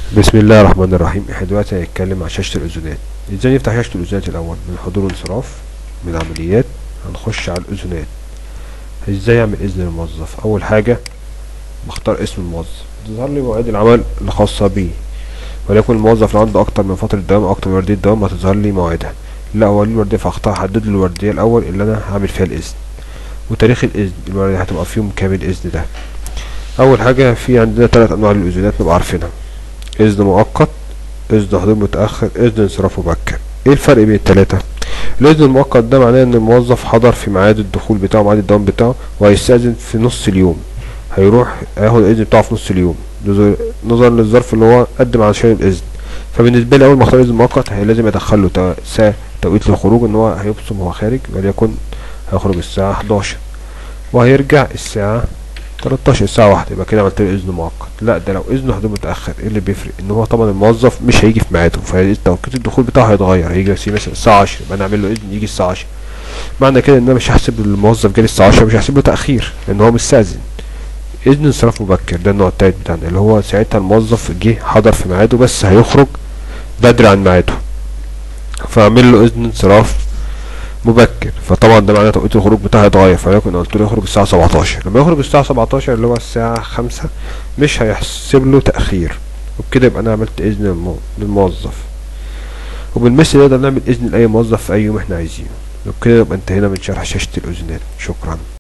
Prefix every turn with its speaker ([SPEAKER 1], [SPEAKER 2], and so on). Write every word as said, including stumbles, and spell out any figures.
[SPEAKER 1] بسم الله الرحمن الرحيم. احنا دلوقتي هنتكلم عن شاشة الأذونات. ازاي نفتح شاشة الأذونات الأول؟ من حضور وانصراف، من عمليات، هنخش على الأذونات. ازاي اعمل إذن للموظف؟ أول حاجة بختار اسم الموظف، تظهر لي مواعيد العمل الخاصة بيه، وليكن الموظف لو عنده أكتر من فترة دوام أو أكتر من وردية دوام هتظهر لي مواعيدها. لا هو ليه الوردية، فاختار احدد له الوردية الأول اللي أنا هعمل فيها الإذن، وتاريخ الإذن الوردية هتبقى في يوم كام الإذن ده. أول حاجة في عندنا تلات أنواع للأذونات نبقى عارفينها: إذن مؤقت، إذن حضور متأخر، إذن انصراف مبكر. ايه الفرق بين التلاتة؟ الإذن المؤقت ده معناه إن الموظف حضر في ميعاد الدخول بتاعه، ميعاد الدوام بتاعه، وهيستأذن في نص اليوم، هيروح هياخد الإذن بتاعه في نص اليوم نظرا للظرف اللي هو قدم عشان الإذن. فبالنسبة لي أول ما اختار إذن مؤقت هي لازم يدخله تو... ساعة توقيت للخروج، إن هو هيبصم وهو خارج، وليكن هيخرج الساعة حداشر وهيرجع الساعة تلتاشر، الساعة واحدة، يبقى كده عملت له إذن مؤقت. لا ده لو إذن حضور متأخر، ايه اللي بيفرق؟ إن هو طبعا الموظف مش هيجي في ميعاده، فتوقيت الدخول بتاعه هيتغير، هيجي مثلا الساعة عشرة، يبقى نعمل له إذن يجي الساعة عشرة. معنى كده إن أنا مش هحسب الموظف جالي الساعة عشرة، مش هحسب له تأخير لأن هو مستأذن. إذن انصراف مبكر ده النوع التالت بتاعنا، اللي هو ساعتها الموظف جه حضر في ميعاده بس هيخرج بدري عن ميعاده، فأعمل له إذن انصراف مبكر. فطبعا ده معناه توقيت الخروج بتاعه هيتغير، فليكن قلت له يخرج الساعة سبعتاشر، لما يخرج الساعة سبعتاشر اللي هو الساعة خمسة مش هيحسب له تأخير، وبكده يبقى أنا عملت إذن للموظف. وبالمثل نقدر نعمل إذن لأي موظف في أي يوم احنا عايزينه. وبكده يبقى انتهينا من شرح شاشة الأذونات. شكرا.